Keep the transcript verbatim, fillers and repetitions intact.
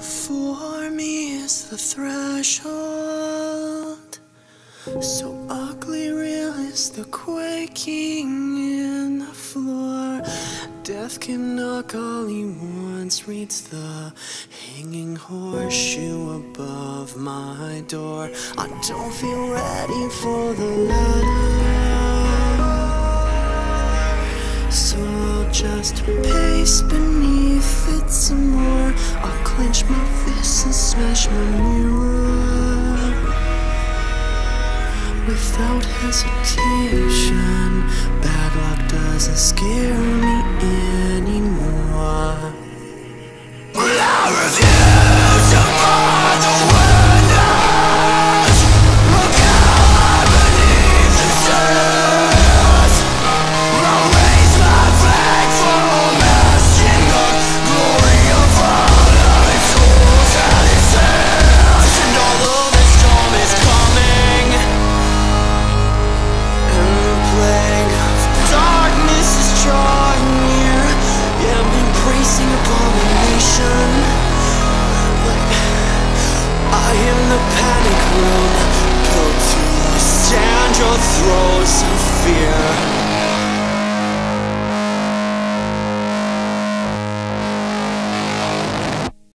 Before me is the threshold, so ugly real is the quaking in the floor. Death can knock all he wants, reads the hanging horseshoe above my door. I don't feel ready for the ladder, so I'll just pace beneath it some more. I'll clench my fists and smash my mirror without hesitation. Bad luck doesn't scare me anymore. Well, I refuse to find the winners. Look out beneath the stairs. I'll raise my flag for messing up glory of all of its tools and its sins. And although the storm is coming, and the plague of darkness is drawing near, yeah, I'm embracing abomination. Like I am the panic room, built to stand your throes of fear.